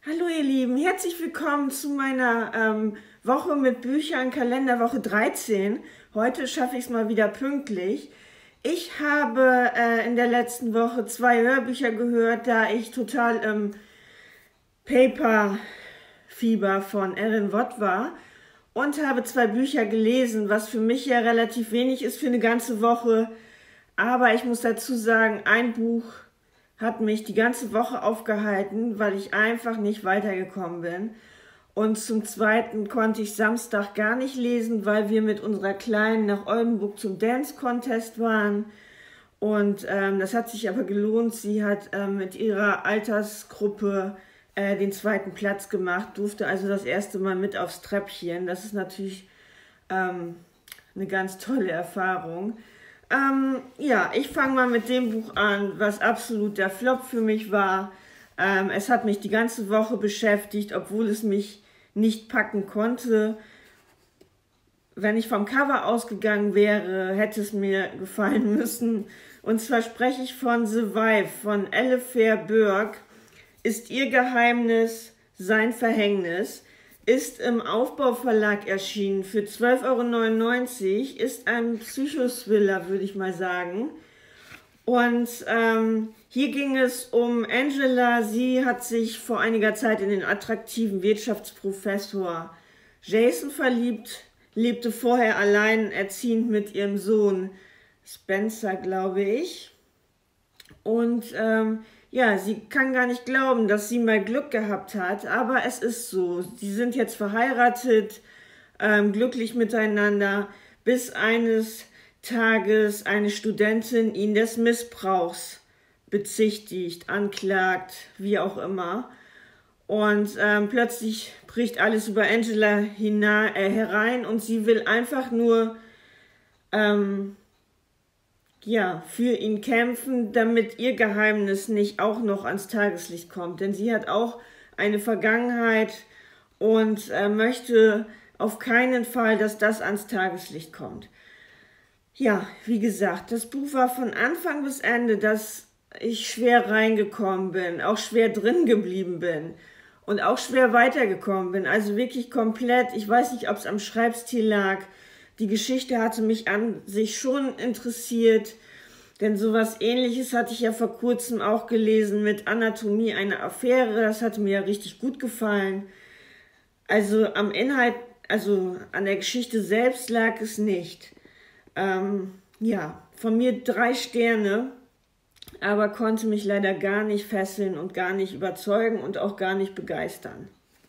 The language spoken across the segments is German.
Hallo ihr Lieben, herzlich willkommen zu meiner Woche mit Büchern, Kalenderwoche 13. Heute schaffe ich es mal wieder pünktlich. Ich habe in der letzten Woche 2 Hörbücher gehört, da ich total im Paper-Fieber von Erin Watt war und habe 2 Bücher gelesen, was für mich ja relativ wenig ist für eine ganze Woche. Aber ich muss dazu sagen, ein Buch hat mich die ganze Woche aufgehalten, weil ich einfach nicht weitergekommen bin. Und zum Zweiten konnte ich Samstag gar nicht lesen, weil wir mit unserer Kleinen nach Oldenburg zum Dance Contest waren. Und das hat sich aber gelohnt. Sie hat mit ihrer Altersgruppe den 2. Platz gemacht, durfte also das erste Mal mit aufs Treppchen. Das ist natürlich eine ganz tolle Erfahrung. Ja, ich fange mal mit dem Buch an, was absolut der Flop für mich war. Es hat mich die ganze Woche beschäftigt, obwohl es mich nicht packen konnte. Wenn ich vom Cover ausgegangen wäre, hätte es mir gefallen müssen. Und zwar spreche ich von The Wife von Elifer Burke. Ist ihr Geheimnis sein Verhängnis? Ist im Aufbau-Verlag erschienen für 12,99 €, ist ein Psychothriller, würde ich mal sagen. Und hier ging es um Angela. Sie hat sich vor einiger Zeit in den attraktiven Wirtschaftsprofessor Jason verliebt, lebte vorher alleinerziehend mit ihrem Sohn Spencer, glaube ich. Und ja, sie kann gar nicht glauben, dass sie mal Glück gehabt hat, aber es ist so. Sie sind jetzt verheiratet, glücklich miteinander, bis eines Tages eine Studentin ihn des Missbrauchs bezichtigt, anklagt, wie auch immer. Und plötzlich bricht alles über Angela herein und sie will einfach nur ja, für ihn kämpfen, damit ihr Geheimnis nicht auch noch ans Tageslicht kommt. Denn sie hat auch eine Vergangenheit und möchte auf keinen Fall, dass das ans Tageslicht kommt. Ja, wie gesagt, das Buch war von Anfang bis Ende, dass ich schwer reingekommen bin, auch schwer drin geblieben bin und auch schwer weitergekommen bin. Also wirklich komplett, ich weiß nicht, ob es am Schreibstil lag. Die Geschichte hatte mich an sich schon interessiert, denn sowas Ähnliches hatte ich ja vor kurzem auch gelesen mit Anatomie einer Affäre. Das hatte mir ja richtig gut gefallen. Also am Inhalt, also an der Geschichte selbst lag es nicht. Ja, von mir 3 Sterne, aber konnte mich leider gar nicht fesseln und gar nicht überzeugen und auch gar nicht begeistern.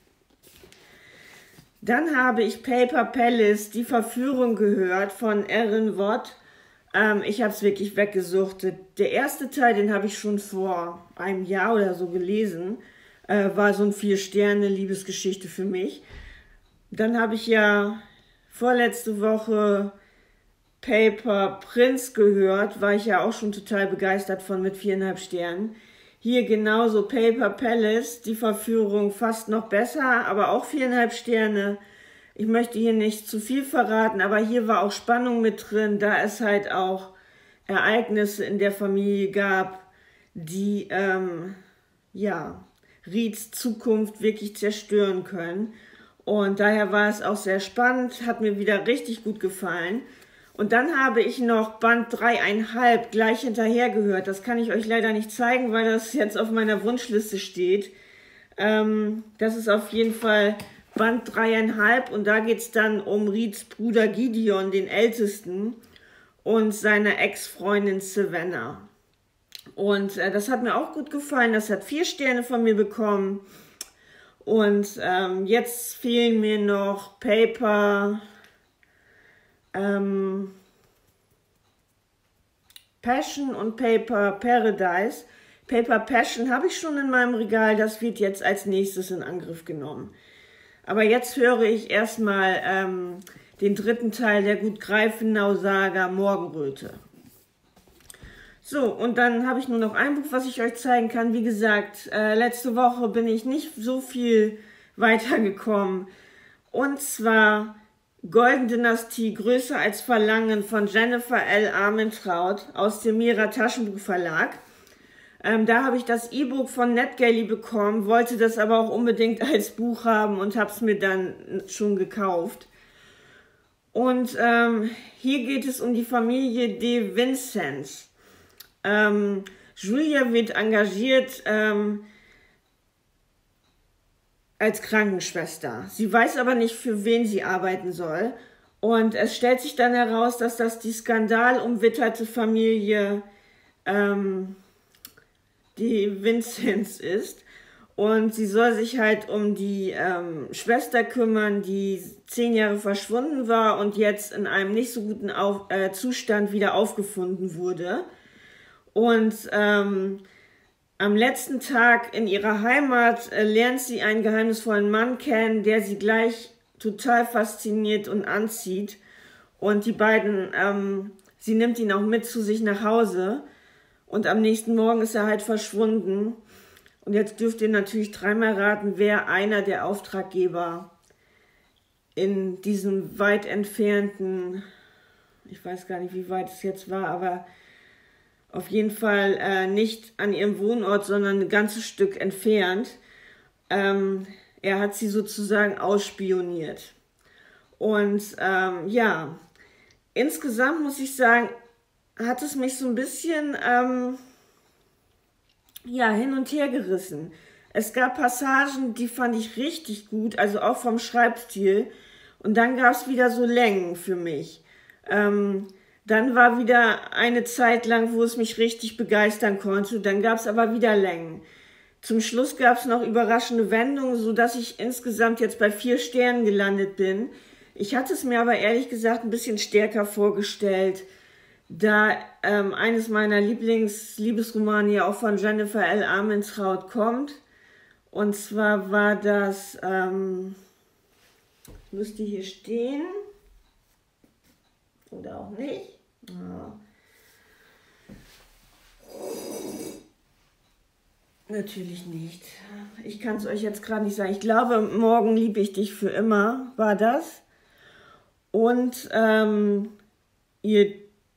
Dann habe ich Paper Palace, die Verführung, gehört von Erin Watt. Ich habe es wirklich weggesuchtet. Der erste Teil, den habe ich schon vor einem Jahr oder so gelesen, war so ein 4-Sterne-Liebesgeschichte für mich. Dann habe ich ja vorletzte Woche Paper Prince gehört, war ich ja auch schon total begeistert von, mit 4,5 Sternen. Hier genauso Paper Palace, die Verführung fast noch besser, aber auch 4,5 Sterne. Ich möchte hier nicht zu viel verraten, aber hier war auch Spannung mit drin, da es halt auch Ereignisse in der Familie gab, die ja, Reeds Zukunft wirklich zerstören können. Und daher war es auch sehr spannend, hat mir wieder richtig gut gefallen. Und dann habe ich noch Band 3,5 gleich hinterher gehört. Das kann ich euch leider nicht zeigen, weil das jetzt auf meiner Wunschliste steht. Das ist auf jeden Fall Band 3,5 und da geht es dann um Reeds Bruder Gideon, den Ältesten, und seine Ex-Freundin Savannah. Und das hat mir auch gut gefallen. Das hat 4 Sterne von mir bekommen. Und jetzt fehlen mir noch Paper Passion und Paper Paradise. Paper Passion habe ich schon in meinem Regal, das wird jetzt als nächstes in Angriff genommen. Aber jetzt höre ich erstmal den 3. Teil der Gut-Greifenau-Saga Morgenröte. So, und dann habe ich nur noch ein Buch, was ich euch zeigen kann. Wie gesagt, letzte Woche bin ich nicht so viel weitergekommen. Und zwar Golden Dynastie, größer als Verlangen von Jennifer L. Armentrout aus dem Mira Taschenbuchverlag. Da habe ich das E-Book von NetGalley bekommen, wollte das aber auch unbedingt als Buch haben und habe es mir dann schon gekauft. Und hier geht es um die Familie de Vincennes. Julia wird engagiert als Krankenschwester. Sie weiß aber nicht, für wen sie arbeiten soll. Und es stellt sich dann heraus, dass das die skandalumwitterte Familie die Vincennes ist. Und sie soll sich halt um die Schwester kümmern, die 10 Jahre verschwunden war und jetzt in einem nicht so guten Zustand wieder aufgefunden wurde. Und am letzten Tag in ihrer Heimat lernt sie einen geheimnisvollen Mann kennen, der sie gleich total fasziniert und anzieht. Und die beiden, sie nimmt ihn auch mit zu sich nach Hause. Und am nächsten Morgen ist er halt verschwunden. Und jetzt dürft ihr natürlich dreimal raten, wer einer der Auftraggeber in diesem weit entfernten, ich weiß gar nicht, wie weit es jetzt war, aber auf jeden Fall nicht an ihrem Wohnort, sondern ein ganzes Stück entfernt. Er hat sie sozusagen ausspioniert. Und ja, insgesamt muss ich sagen, hat es mich so ein bisschen ja, hin und her gerissen. Es gab Passagen, die fand ich richtig gut, also auch vom Schreibstil. Und dann gab es wieder so Längen für mich. Dann war wieder eine Zeit lang, wo es mich richtig begeistern konnte. Dann gab es aber wieder Längen. Zum Schluss gab es noch überraschende Wendungen, sodass ich insgesamt jetzt bei 4 Sternen gelandet bin. Ich hatte es mir aber ehrlich gesagt ein bisschen stärker vorgestellt, da eines meiner Liebesromane ja auch von Jennifer L. Armentrout kommt. Und zwar war das, müsste hier stehen, oder auch nicht. Ja. Natürlich nicht. Ich kann es euch jetzt gerade nicht sagen. Ich glaube, Morgen liebe ich dich für immer, war das. Und ihr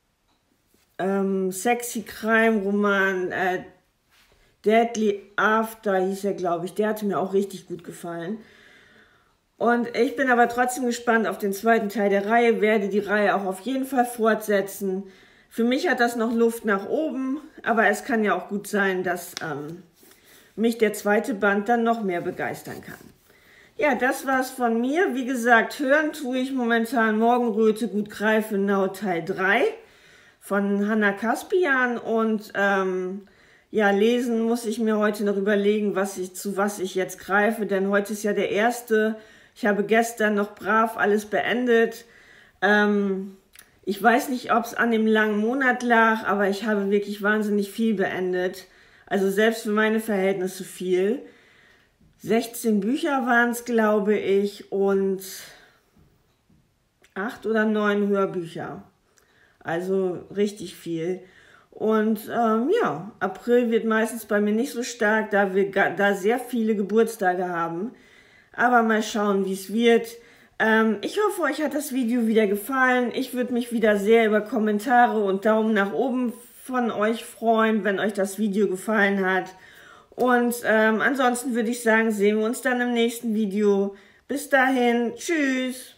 Sexy Crime Roman Deadly After hieß er, glaube ich. Der hatte mir auch richtig gut gefallen. Und ich bin aber trotzdem gespannt auf den zweiten Teil der Reihe, werde die Reihe auch auf jeden Fall fortsetzen. Für mich hat das noch Luft nach oben, aber es kann ja auch gut sein, dass mich der zweite Band dann noch mehr begeistern kann. Ja, das war's von mir. Wie gesagt, hören tue ich momentan Morgenröte gut Greifenau Teil 3 von Hannah Kaspian und ja, lesen muss ich mir heute noch überlegen, zu was ich jetzt greife, denn heute ist ja der 1. Ich habe gestern noch brav alles beendet. Ich weiß nicht, ob es an dem langen Monat lag, aber ich habe wirklich wahnsinnig viel beendet. Also selbst für meine Verhältnisse viel. 16 Bücher waren es, glaube ich, und 8 oder 9 Hörbücher. Also richtig viel. Und ja, April wird meistens bei mir nicht so stark, da wir da sehr viele Geburtstage haben. Aber mal schauen, wie es wird. Ich hoffe, euch hat das Video wieder gefallen. Ich würde mich wieder sehr über Kommentare und Daumen nach oben von euch freuen, wenn euch das Video gefallen hat. Und ansonsten würde ich sagen, sehen wir uns dann im nächsten Video. Bis dahin, tschüss!